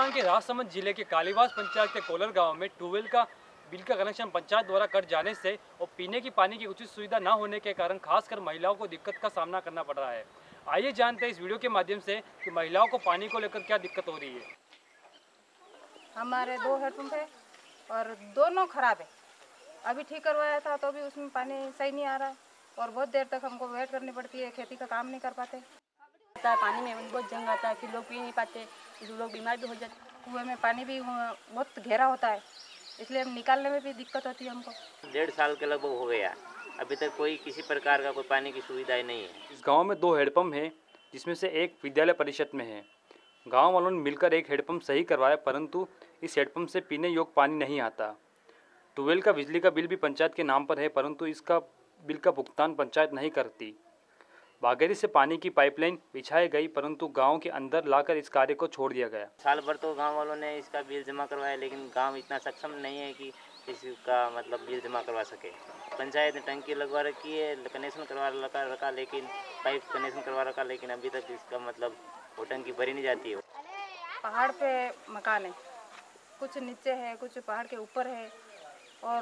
राजस्थान के राजसमंद जिले के कालीवास पंचायत के कोलर गांव में ट्यूबवेल का बिल का कनेक्शन पंचायत द्वारा कट जाने से और पीने की पानी की उचित सुविधा न होने के कारण खासकर महिलाओं को दिक्कत का सामना करना पड़ रहा है। आइए जानते हैं इस वीडियो के माध्यम से कि महिलाओं को पानी को लेकर क्या दिक्कत हो रही है। हमारे 2 हेडपंप है और दोनों खराब है। अभी ठीक करवाया था तो भी उसमें पानी सही नहीं आ रहा और बहुत देर तक हमको वेट करनी पड़ती है, खेती का काम नहीं कर पाते। पानी में बहुत जंग आता है, फिर लोग पी नहीं पाते, लोग बीमार भी हो जाते। कुएं में पानी भी बहुत गहरा होता है, इसलिए हम निकालने में भी दिक्कत होती है हमको। 1.5 साल के लगभग हो गया, अभी तक कोई किसी प्रकार का कोई पानी की सुविधा नहीं है। इस गांव में 2 हेडपंप हैं, जिसमें से एक विद्यालय परिषद में है। गांव वालों ने मिलकर एक हेडपंप सही करवाया, परंतु इस हेडपंप से पीने योग्य पानी नहीं आता। ट्यूबवेल का बिजली का बिल भी पंचायत के नाम पर है, परंतु इसका बिल का भुगतान पंचायत नहीं करती। बागेरी से पानी की पाइपलाइन बिछाई गई, परंतु गांव के अंदर लाकर इस कार्य को छोड़ दिया गया। साल भर तो गांव वालों ने इसका बिल जमा करवाया, लेकिन गांव इतना सक्षम नहीं है कि इसका मतलब बिल जमा करवा सके। पंचायत ने टंकी लगवा रखी है, कनेक्शन करवा रखा, लेकिन पाइप कनेक्शन करवा रखा, लेकिन अभी तक इसका मतलब वो टंकी भरी नहीं जाती है। पहाड़ पे मकान है, कुछ नीचे है, कुछ पहाड़ के ऊपर है, और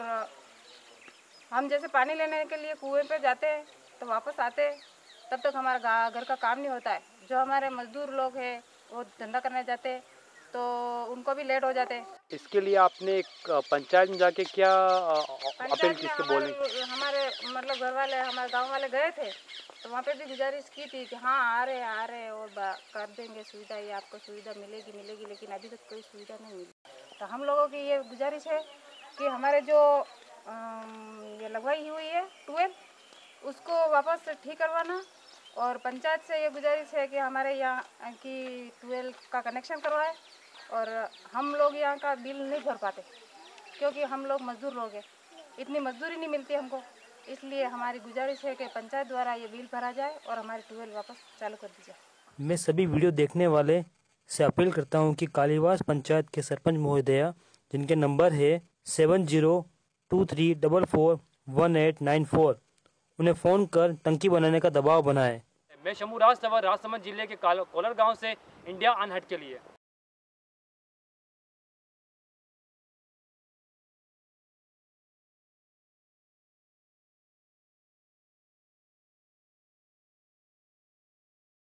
हम जैसे पानी लेने के लिए कुएं पे जाते हैं तो वापस आते हैं, तब तक हमारा घर का काम नहीं होता है। जो हमारे मजदूर लोग हैं वो धंधा करने जाते हैं तो उनको भी लेट हो जाते हैं। इसके लिए आपने पंचायत में जाके क्या अपील किसके बोले? हमारे मतलब घर वाले, हमारे गांव वाले गए थे तो वहाँ पे भी गुजारिश की थी कि हाँ आ रहे और कर देंगे सुविधा, ये आपको सुविधा मिलेगी, लेकिन अभी तक कोई सुविधा नहीं मिली। तो हम लोगों की ये गुजारिश है कि हमारे जो ये लगवाई हुई है ट्यूबवेल, उसको वापस ठीक करवाना, और पंचायत से ये गुजारिश है कि हमारे यहाँ की ट्यूबवेल का कनेक्शन करवाए। और हम लोग यहाँ का बिल नहीं भर पाते क्योंकि हम लोग मजदूर लोग हैं, इतनी मजदूरी नहीं मिलती हमको, इसलिए हमारी गुजारिश है कि पंचायत द्वारा ये बिल भरा जाए और हमारी ट्यूबवेल वापस चालू कर दी जाए। मैं सभी वीडियो देखने वाले से अपील करता हूँ कि कालीवास पंचायत के सरपंच महोदया, जिनके नंबर है 7023441894, उन्हें फ़ोन कर टंकी बनाने का दबाव बनाएं। मैं शंभू राजस्थान राजसमंद जिले के कोलर गांव से इंडिया अनहट के लिए।